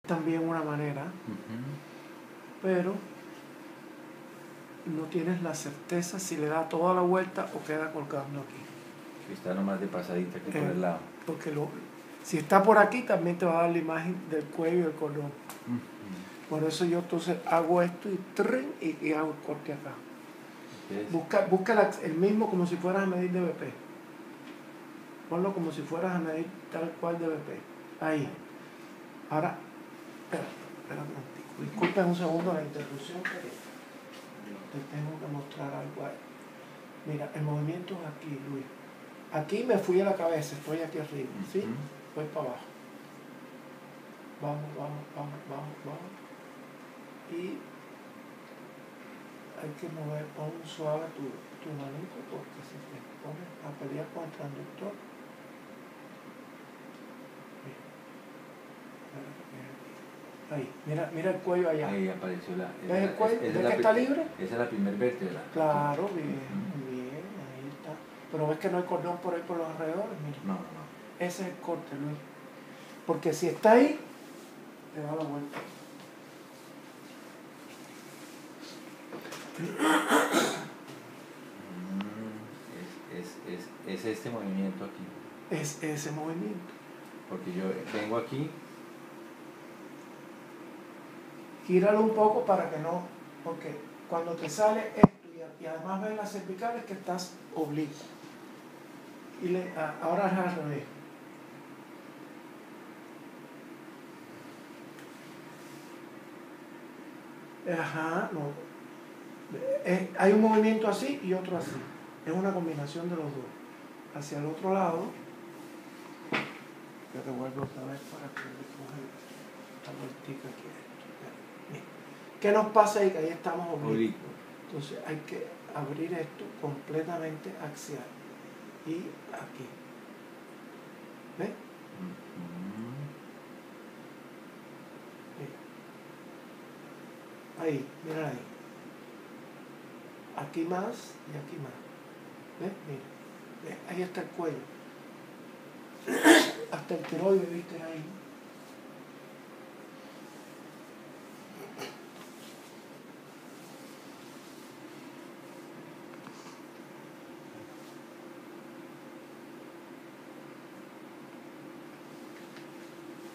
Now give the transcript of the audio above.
también una manera, pero no tienes la certeza si le da toda la vuelta o queda colgando aquí. Está nomás de pasadita aquí por el lado. Porque si está por aquí también te va a dar la imagen del cuello y el cordón. Por eso yo entonces hago esto y hago el corte acá. Busca el mismo como si fueras a medir de BP. Ponlo como si fueras a medir tal cual de BP. Ahí. Ahora, espera un momentico. Disculpen un segundo la interrupción, pero te tengo que mostrar algo ahí. Mira, el movimiento es aquí, Luis. Aquí me fui a la cabeza, estoy aquí arriba, ¿sí? Voy para abajo. Vamos. Y hay que mover aún suave tu manito porque si te pones a pelear con el transductor. Ahí, mira el cuello allá. Ahí apareció la... ¿Ves el cuello? ¿Ves que está libre? Esa es la primer vértebra. Claro, bien, ahí está. Pero ves que no hay cordón por ahí por los alrededores, mira. No. Ese es el corte, Luis. Porque si está ahí, te da la vuelta. Es este movimiento aquí. Es ese movimiento. Porque yo vengo aquí. Gíralo un poco para que no, porque cuando te sale esto y además ves las cervicales que estás oblicuo. Ahora es al revés. Ajá, no. Hay un movimiento así y otro así. Es una combinación de los dos. Hacia el otro lado, yo te vuelvo otra vez para que le coja esta vueltica aquí. ¿Qué nos pasa ahí? Que ahí estamos oblicuos. Entonces hay que abrir esto completamente axial. Y aquí. ¿Ves? Ahí, mira ahí. Aquí más y aquí más. ¿Ves? Mira. ¿Ves? Ahí está el cuello. Hasta el tiroides, ¿viste ahí?